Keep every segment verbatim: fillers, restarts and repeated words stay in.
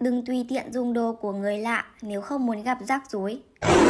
Đừng tùy tiện dùng đồ của người lạ nếu không muốn gặp rắc rối.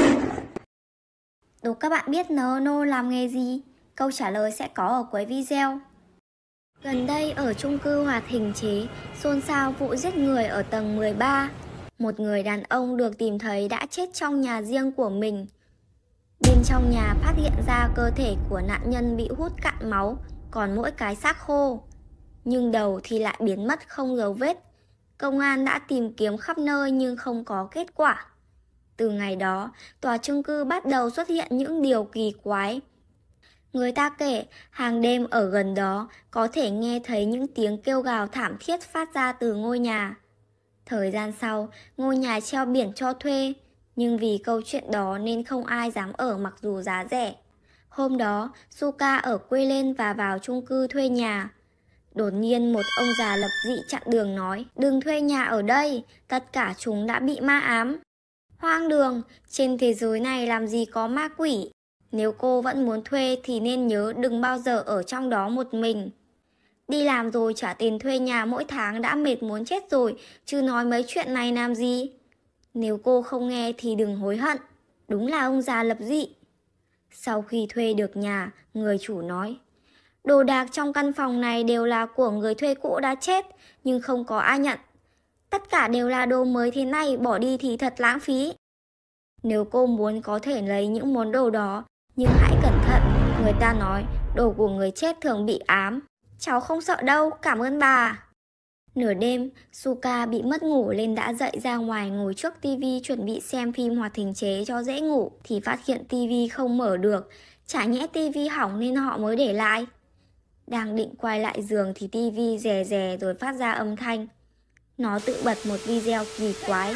Đố các bạn biết Nô làm nghề gì? Câu trả lời sẽ có ở cuối video. Gần đây ở chung cư Hoạt Hình Chế xôn xao vụ giết người ở tầng mười ba. Một người đàn ông được tìm thấy đã chết trong nhà riêng của mình. Bên trong nhà phát hiện ra cơ thể của nạn nhân bị hút cạn máu, còn mỗi cái xác khô. Nhưng đầu thì lại biến mất không dấu vết. Công an đã tìm kiếm khắp nơi nhưng không có kết quả. Từ ngày đó, tòa chung cư bắt đầu xuất hiện những điều kỳ quái. Người ta kể, hàng đêm ở gần đó có thể nghe thấy những tiếng kêu gào thảm thiết phát ra từ ngôi nhà. Thời gian sau, ngôi nhà treo biển cho thuê, nhưng vì câu chuyện đó nên không ai dám ở mặc dù giá rẻ. Hôm đó, Suka ở quê lên và vào chung cư thuê nhà. Đột nhiên một ông già lập dị chặn đường nói, đừng thuê nhà ở đây, tất cả chúng đã bị ma ám. Hoang đường, trên thế giới này làm gì có ma quỷ. Nếu cô vẫn muốn thuê thì nên nhớ đừng bao giờ ở trong đó một mình. Đi làm rồi trả tiền thuê nhà mỗi tháng đã mệt muốn chết rồi, chứ nói mấy chuyện này làm gì. Nếu cô không nghe thì đừng hối hận. Đúng là ông già lập dị. Sau khi thuê được nhà, người chủ nói, đồ đạc trong căn phòng này đều là của người thuê cũ đã chết, nhưng không có ai nhận. Tất cả đều là đồ mới thế này, bỏ đi thì thật lãng phí. Nếu cô muốn có thể lấy những món đồ đó, nhưng hãy cẩn thận, người ta nói đồ của người chết thường bị ám. Cháu không sợ đâu, cảm ơn bà. Nửa đêm, Suka bị mất ngủ nên đã dậy ra ngoài ngồi trước tivi chuẩn bị xem phim Hoạt Hình Chế cho dễ ngủ, thì phát hiện tivi không mở được, chả nhẽ tivi hỏng nên họ mới để lại. Đang định quay lại giường thì tivi rè rè rồi phát ra âm thanh. Nó tự bật một video kỳ quái.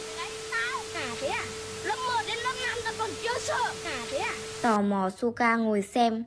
Tò mò Suka ngồi xem.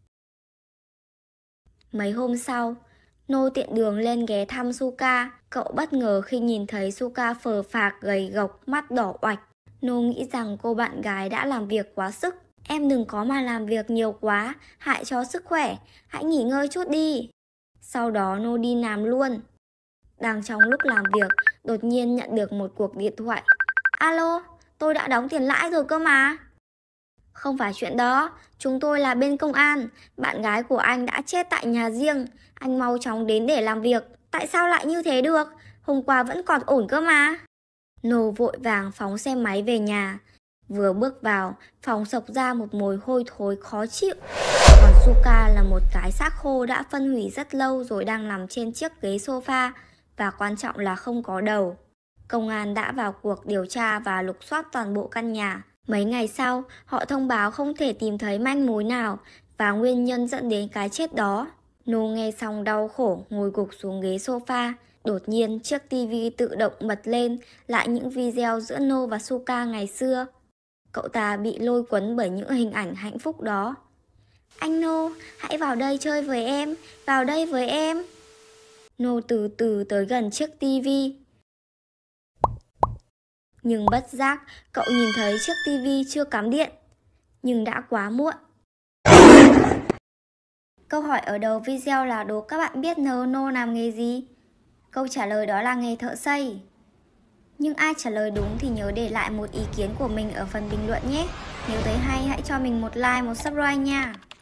Mấy hôm sau, Nô tiện đường lên ghé thăm Suka. Cậu bất ngờ khi nhìn thấy Suka phờ phạc, gầy gộc, mắt đỏ oạch. Nô nghĩ rằng cô bạn gái đã làm việc quá sức. Em đừng có mà làm việc nhiều quá, hại cho sức khỏe, hãy nghỉ ngơi chút đi. Sau đó Nô đi làm luôn. Đang trong lúc làm việc, đột nhiên nhận được một cuộc điện thoại. Alo, tôi đã đóng tiền lãi rồi cơ mà. Không phải chuyện đó, chúng tôi là bên công an, bạn gái của anh đã chết tại nhà riêng, anh mau chóng đến để làm việc. Tại sao lại như thế được, hôm qua vẫn còn ổn cơ mà. Nô vội vàng phóng xe máy về nhà. Vừa bước vào, phòng sộc ra một mùi hôi thối khó chịu. Còn Suka là một cái xác khô đã phân hủy rất lâu rồi đang nằm trên chiếc ghế sofa, và quan trọng là không có đầu. Công an đã vào cuộc điều tra và lục soát toàn bộ căn nhà. Mấy ngày sau, họ thông báo không thể tìm thấy manh mối nào và nguyên nhân dẫn đến cái chết đó. Nô nghe xong đau khổ ngồi gục xuống ghế sofa. Đột nhiên chiếc tivi tự động bật lên lại những video giữa Nô và Suka ngày xưa. Cậu ta bị lôi cuốn bởi những hình ảnh hạnh phúc đó. Anh Nô, hãy vào đây chơi với em, vào đây với em. Nô từ từ tới gần chiếc tivi. Nhưng bất giác, cậu nhìn thấy chiếc tivi chưa cắm điện. Nhưng đã quá muộn. Câu hỏi ở đầu video là đố các bạn biết Nô làm nghề gì? Câu trả lời đó là nghề thợ xây. Nhưng ai trả lời đúng thì nhớ để lại một ý kiến của mình ở phần bình luận nhé. Nếu thấy hay hãy cho mình một like, một subscribe nha.